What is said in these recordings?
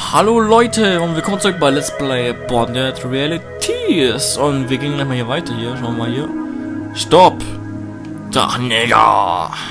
Hallo Leute und willkommen zurück bei Let's Play Bonded Realities. Und wir gehen gleich mal hier weiter. Hier, schauen wir mal hier. Stopp! Drachenjäger!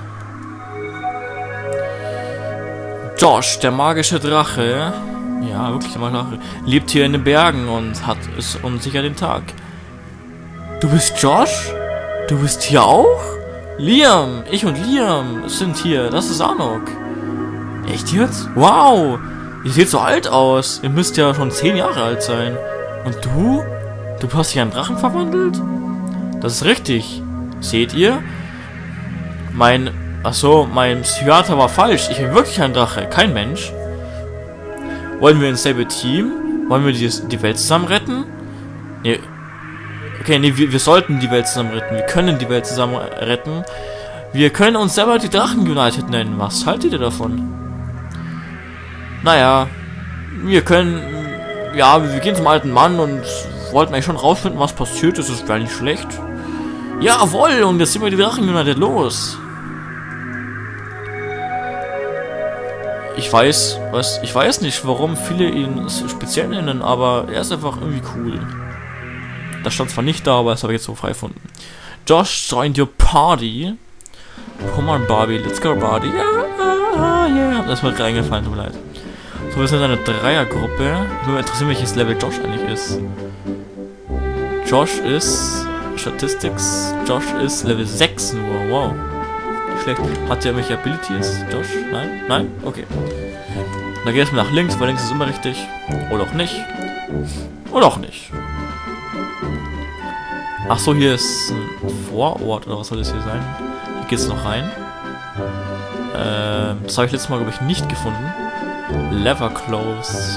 Josh, der magische Drache, ja wirklich der magische Drache, lebt hier in den Bergen und hat es unsicher den Tag. Du bist Josh? Du bist hier auch? Liam! Ich und Liam sind hier. Das ist Anok. Echt jetzt? Wow! Ihr seht so alt aus. Ihr müsst ja schon 10 Jahre alt sein. Und du? Du hast dich in einen Drachen verwandelt? Das ist richtig. Seht ihr? Mein Psychiater war falsch. Ich bin wirklich ein Drache, kein Mensch. Wollen wir ein selbe Team? Wollen wir die Welt zusammen retten? Nee. Okay, nee, wir sollten die Welt zusammen retten. Wir können die Welt zusammen retten. Wir können uns selber die Drachen United nennen. Was haltet ihr davon? Naja, wir gehen zum alten Mann und wollten eigentlich schon rausfinden, was passiert ist. Das wäre nicht schlecht. Jawohl, und jetzt sind wir die Drachen United los. Ich weiß nicht, warum viele ihn speziell nennen, aber er ist einfach irgendwie cool. Das stand zwar nicht da, aber das habe ich jetzt so frei gefunden. Josh joined your party. Come on, Barbie, let's go, Barbie. Yeah. Das ist mir reingefallen, tut mir leid. So, wir sind eine Dreiergruppe. Ich würde mich interessieren, welches Level Josh eigentlich ist. Josh ist Statistics. Josh ist Level 6 nur. Wow. Nicht schlecht. Hat der welche Abilities? Josh? Nein? Nein? Okay. Dann geht es nach links, weil links ist immer richtig. Oder auch nicht. Oder auch nicht. Ach so, hier ist ein Vorort oder was soll das hier sein? Hier geht es noch rein. Das habe ich letztes Mal, glaube ich, nicht gefunden. Leather Clothes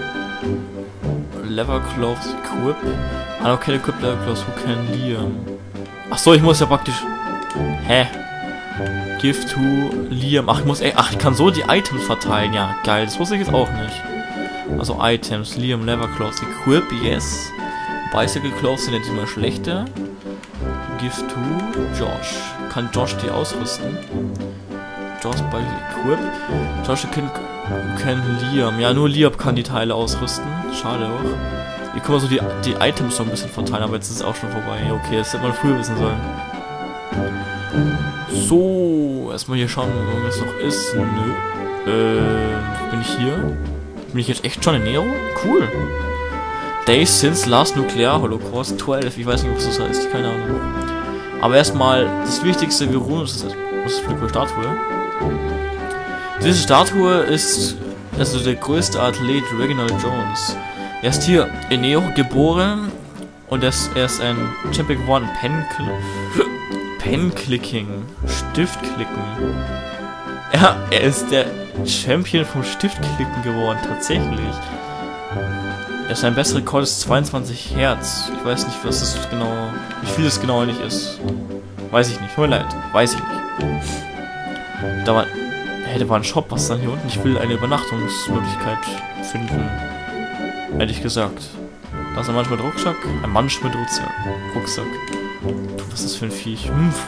equip. Okay, equip Leather Clothes, who can Liam? Achso, ich muss ja praktisch. Hä? Give to Liam. Ich kann so die Items verteilen. Ja, geil, das wusste ich jetzt auch nicht. Also Items, Liam, Leather Clothes equip, yes. Bicycle Clothes sind jetzt immer schlechter. Give to Josh. Kann Josh die ausrüsten? Josh bei Equip. Josh kann Liam. Ja, nur Liam kann die Teile ausrüsten. Schade auch. Hier können wir so die Items so ein bisschen verteilen, aber jetzt ist es auch schon vorbei. Okay, das hätte man früher wissen sollen. So, erstmal hier schauen, wo es noch ist. Nö. Bin ich hier? Bin ich jetzt echt schon in Nero? Cool. Days since last nuclear Holocaust 12. Ich weiß nicht, was das heißt. Keine Ahnung. Aber erstmal, das Wichtigste, wir ruhen uns. Was ist für eine Statue? Diese Statue ist also der größte Athlet Reginald Jones. Er ist hier in Nero geboren und er ist ein Champion geworden. Pen-Clicking. Stiftklicken. Ja, er ist der Champion vom Stiftklicken geworden, tatsächlich. Sein bester Rekord ist 22 Hertz. Ich weiß nicht, was das genau, wie viel das genau nicht ist. Weiß ich nicht, tut mir leid. Weiß ich nicht. Da war ein Shop, was dann hier unten? Ich will eine Übernachtungsmöglichkeit finden. Ehrlich gesagt. Da ist ein Mann mit Rucksack. Ein Mann mit Rucksack. Du, was ist das für ein Viech?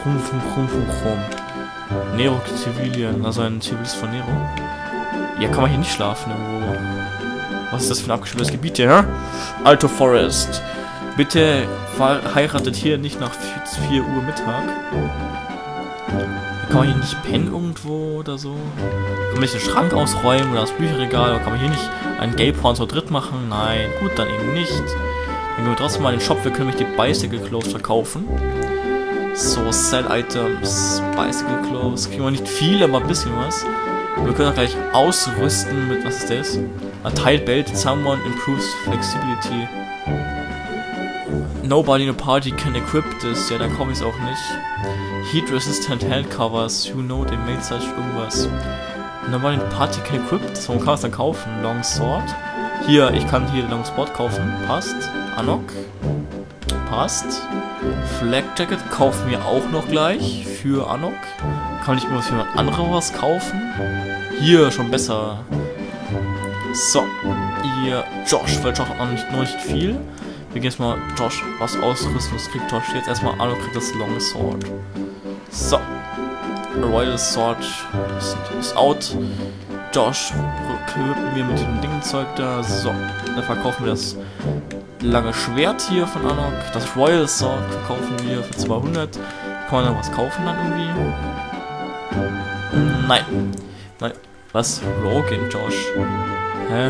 Nero Civilian, also ein Zivilist von Nero. Ja, kann man hier nicht schlafen irgendwo. Was ist das für ein abgeschlossenes Gebiet hier, hä? Alto Forest. Bitte heiratet hier nicht nach 4 Uhr Mittag. Kann man hier nicht pennen irgendwo oder so? Kann man nicht den Schrank ausräumen oder das Bücherregal? Oder kann man hier nicht einen Gay-Porn zu dritt machen? Nein, gut, dann eben nicht. Dann gehen wir trotzdem mal in den Shop. Wir können nämlich die Bicycle Clothes verkaufen. So, Sell Items. Bicycle Clothes. Kriegen wir nicht viel, aber ein bisschen was. Wir können auch gleich ausrüsten mit, was ist das? A tight belt, someone improves flexibility. Nobody in a party can equip this. Ja, dann kaufe ich es auch nicht. Heat resistant hand covers. You know they made such irgendwas. Nobody in a party can equip this. Warum kann man es dann kaufen? Long sword. Hier, ich kann hier Long Sword kaufen. Passt. Anok. Passt. Flag Jacket kaufen wir auch noch gleich. Für Anok. Kann ich irgendwas für jemand anderes kaufen? Hier, schon besser. So. Hier, Josh. Weil Josh hat noch nicht viel. Wir gehen jetzt mal Josh was ausrüsten. Was kriegt Josh jetzt? Erstmal Anok kriegt das Long Sword. So. Royal Sword ist out. Josh equippen wir mit diesem Dingenzeug da. So, dann verkaufen wir das lange Schwert hier von Anok. Das Royal Sword verkaufen wir für 200. Kann man da was kaufen dann irgendwie? Nein. Nein. Was? Rogan, Josh. Hä?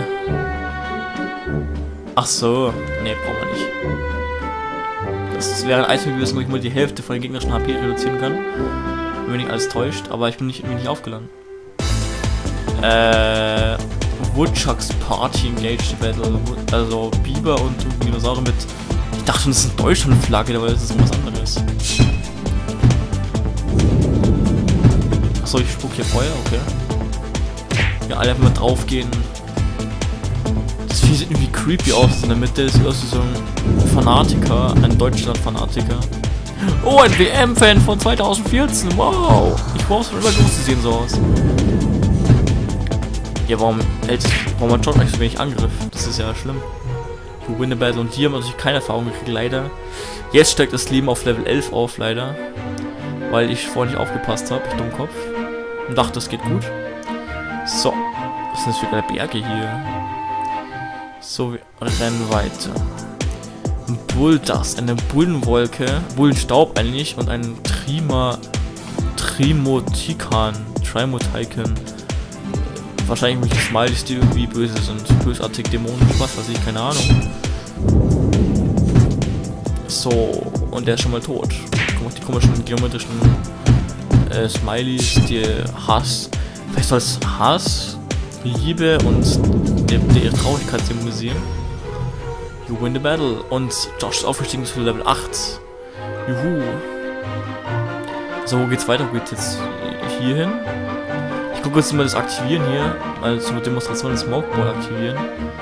Ach so. Ne, brauchen wir nicht. Das wäre ein Item gewesen, wo ich mal die Hälfte von den gegnerischen HP reduzieren kann. Wenn mich alles täuscht, aber ich bin nicht aufgeladen. Woodchucks Party Engaged Battle. Also Biber und Dinosaurier mit. Ich dachte, das ist eine Deutschland-Flagge, aber das ist irgendwas anderes. Achso, ich spuck hier Feuer, okay. Ja, alle einfach mal drauf gehen. Das Vieh sieht irgendwie creepy aus in der Mitte. Das sieht aus wie so ein Fanatiker, ein Deutschland-Fanatiker. Oh, ein WM-Fan von 2014. Wow. Ich brauche es schon immer groß, die sehen so aus. Ja, warum hat John eigentlich so wenig Angriff? Das ist ja schlimm. You win the battle und die haben natürlich keine Erfahrung gekriegt, leider. Jetzt steigt das Leben auf Level 11 auf, leider. Weil ich vorhin nicht aufgepasst habe, ich Dummkopf. Und dachte, das geht gut. So. Was sind das für kleine Berge hier? So, wir rennen weiter. Ein Bulldust, eine Bullenwolke, Bullenstaub eigentlich und ein Trimotikan. Wahrscheinlich mit Smileys, die irgendwie böse sind. Bösartig, dämonisch, was weiß ich, keine Ahnung. So, und der ist schon mal tot. Guck mal, die komischen geometrischen Smileys, die Hass. Vielleicht soll es Hass, Liebe und der Traurigkeit symbolisieren. You win the battle. Und Josh ist aufgestiegen zu Level 8. Juhu. So, wo geht's weiter? Wo geht's jetzt hier hin? Ich gucke jetzt mal das Aktivieren hier. Also zur Demonstration des Smokeball aktivieren.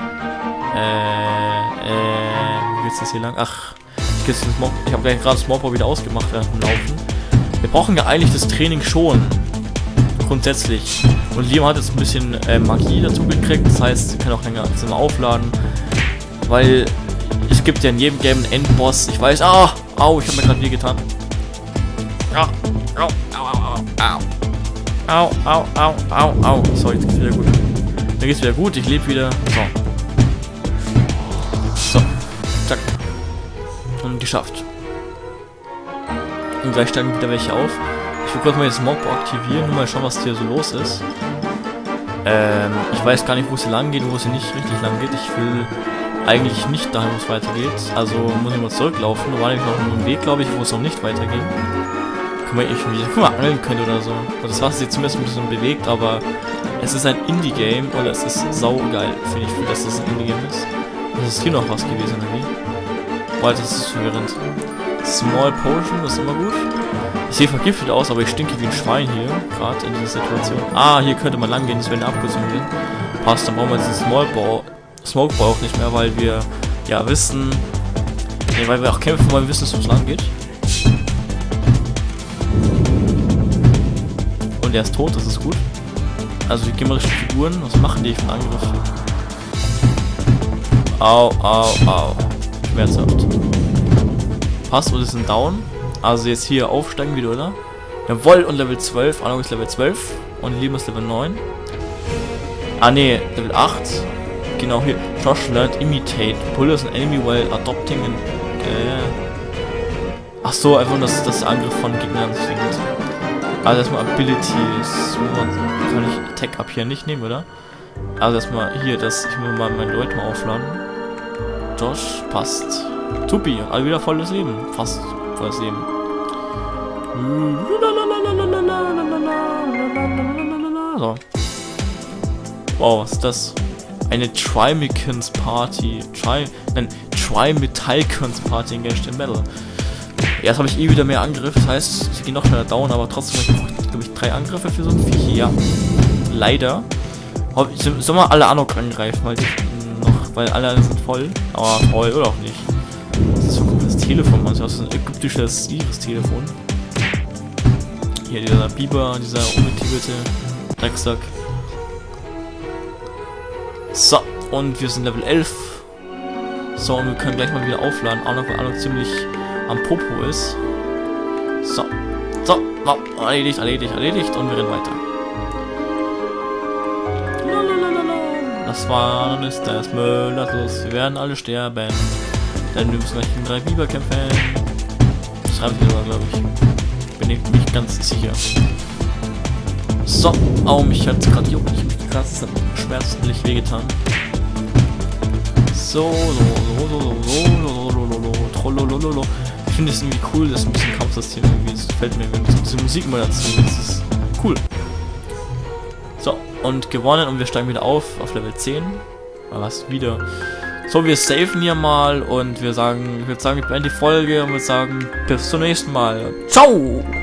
Wo geht's das hier lang? Ach, ich habe gleich gerade Smokeball wieder ausgemacht während dem Laufen. Wir brauchen ja eigentlich das Training schon. Grundsätzlich. Und Liam hat jetzt ein bisschen Magie dazu gekriegt. Das heißt, sie kann auch länger aufladen. Weil es gibt ja in jedem Game einen Endboss. Ich weiß, au, ich habe mir gerade getan. Au. So, jetzt geht's wieder gut. Dann geht's wieder gut, ich lebe wieder. So. Zack. Und geschafft. Und gleich steigen wieder welche auf. Ich will kurz mal jetzt Mobbo aktivieren, nur mal schauen, was hier so los ist. Ich weiß gar nicht, wo sie lang geht und wo sie nicht richtig lang geht. Ich will eigentlich nicht dahin, wo es weitergeht. Also muss ich mal zurücklaufen. Da war nämlich noch ein Weg, glaube ich, wo es noch nicht weitergeht. Guck mal, angeln könnte oder so. Und das Wasser sieht zumindest ein bisschen bewegt, aber es ist ein Indie-Game und es ist saugeil, finde ich, dass es ein Indie-Game ist. Und es ist hier noch was gewesen, irgendwie. Boah, das ist verwirrend. Small Potion, das ist immer gut. Ich sehe vergiftet aus, aber ich stinke wie ein Schwein hier, gerade in dieser Situation. Ah, hier könnte man lang gehen, das wäre eine Abkürzung gehen. Passt, dann brauchen wir jetzt den Smokeball auch nicht mehr, weil wir ja wissen, weil wir auch kämpfen, weil wir wissen, dass es lang geht. Und er ist tot, das ist gut. Also die gegnerischen Figuren, was machen die für einen Angriff? Au. Schmerzhaft. Passt, und ist ein Down. Also jetzt hier aufsteigen wieder, oder? Jawohl, und Level 12. Anok ist Level 12. Und Liam ist Level 9. Ah ne, Level 8. Genau hier. Josh learned imitate. Pullers an enemy while adopting an... Ach so, einfach das Angriff von Gegnern zwingt. Also erstmal Abilities. Kann ich Attack Up hier nicht nehmen, oder? Also erstmal hier, ich muss mal mein Leute mal aufladen. Josh, passt. Tupi, alle wieder volles Leben. Fast volles Leben. So. Wow, was ist das? Eine Trimicans Party. Trimetalcans Party in Genshin Battle. Jetzt habe ich wieder mehr Angriff, das heißt, sie gehen noch schneller down, aber trotzdem habe ich, glaube ich, 3 Angriffe für so ein Viech. Ja. Leider. Sollen wir alle Anok angreifen, weil alle sind voll. Aber voll oder auch nicht. Das ist so ein komisches Telefon, man. Das ist ein ägyptisches Iris-Telefon. Hier dieser Biber, dieser unmotivierte Drecksack. So, und wir sind Level 11. So, und wir können gleich mal wieder aufladen. Anok, weil Anok ziemlich am Popo ist. So, erledigt und wir rennen weiter. Das war, dann ist das Müll, das los. Wir werden alle sterben. Denn wir müssen gleich gegen 3 Biber kämpfen. Das schreibe ich aber, glaube ich. Bin ich nicht ganz sicher. So, mich hat es gerade juckt. Ich mich gerade schmerzlich wehgetan. Ich finde es irgendwie cool, das ein bisschen Kampfsystem irgendwie. Das gefällt mir irgendwie. Diese Musik mal dazu. Das ist cool. So, und gewonnen und wir steigen wieder auf Level 10. Was wieder. So, wir saven hier mal und ich würde sagen, wir beenden die Folge und wir sagen bis zum nächsten Mal. Ciao!